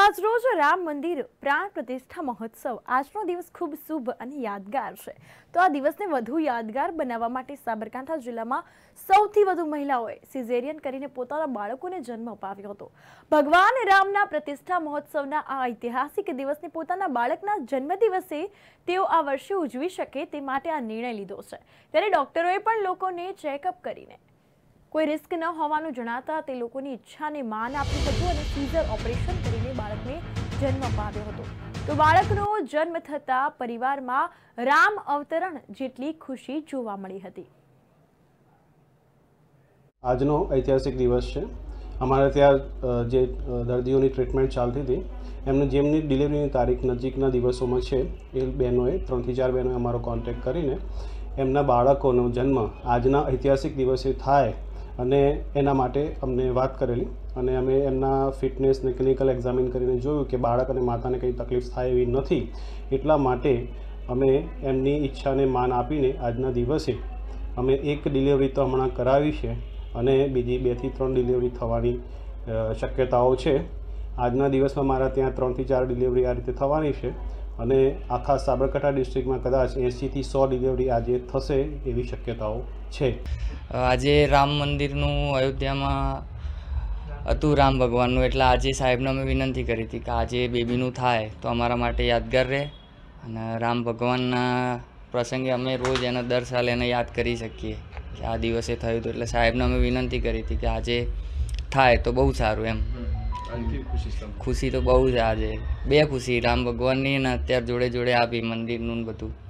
આજરોજ રામ મંદિર પ્રાણ પ્રતિષ્ઠા મહોત્સવ આજનો દિવસ ખૂબ શુભ અને યાદગાર છે। તો આ દિવસને વધુ યાદગાર બનાવવા માટે સાબરકાંઠા જિલ્લામાં સૌથી વધુ મહિલાઓએ સિઝેરિયન કરીને પોતાના બાળકોને જન્મ અપાવ્યો હતો। ભગવાન રામના પ્રતિષ્ઠા મહોત્સવના આ ઐતિહાસિક દિવસને પોતાના બાળકના જન્મદિવસે તેઓ આ વર્ષે ઉજવી શકે તે માટે આ નિર્ણય લીધો છે। ત્યારે ડોક્ટરોએ પણ લોકોને ચેકઅપ કરીને કોઈ રિસ્ક ન હોવાનું જણાતા તે લોકોની ઈચ્છાને માન આપ્યું હતું અને સીઝર ઓપરેશન કરીને બાળકને જન્મ અપાવ્યો હતો। તો બાળકનો જન્મ થતા પરિવારમાં રામ અવતરણ જેટલી ખુશી જોવા મળી હતી। આજનો ઐતિહાસિક દિવસ છે। અમારે ત્યાં જે દર્દીઓની ટ્રીટમેન્ટ ચાલતી હતી એમને જેમની ડિલિવરીની તારીખ નજીકના દિવસોમાં છે એ બહેનોએ 3 થી 4 બહેનોએ અમારો કોન્ટેક્ટ કરીને એમના બાળકોનો જન્મ આજના ઐતિહાસિક દિવસે થાય અને એના માટે અમને વાત કરેલી અને અમે એમના ફિટનેસને ક્લિનિકલ એક્ઝામિન કરીને જોયું કે બાળક અને માતાને કંઈ તકલીફ થાય એવી નથી। એટલા માટે અમે એમની ઈચ્છાને માન આપીને આજના દિવસે અમે એક ડિલિવરી તો હમણાં કરાવી છે અને બીજી 2 થી 3 ડિલિવરી થવાની શક્યતાઓ છે। આજના દિવસમાં મારા ત્યાં 3 થી 4 ડિલિવરી આ રીતે થવાની છે અને આખા સાબરકાંઠા ડિસ્ટ્રિક્ટમાં કદાચ 80 થી 100 ડિલિવરી આજે થશે એવી શક્યતાઓ છે। આજે રામ મંદિરનું અયોધ્યામાં હતું રામ ભગવાનનું, એટલે આજે સાહેબને અમે વિનંતી કરી હતી કે આજે બેબીનું થાય તો અમારા માટે યાદગાર રહે અને રામ ભગવાનના પ્રસંગે અમે રોજ એને દર સાલ એને યાદ કરી શકીએ કે આ દિવસે થયું હતું। એટલે સાહેબને અમે વિનંતી કરી હતી કે આજે થાય તો બહુ સારું એમ। ખુશી તો બહુ છે, આજે બે ખુશી, રામ ભગવાનની અને અત્યારે જોડે જોડે આ બી મંદિરનું બધું।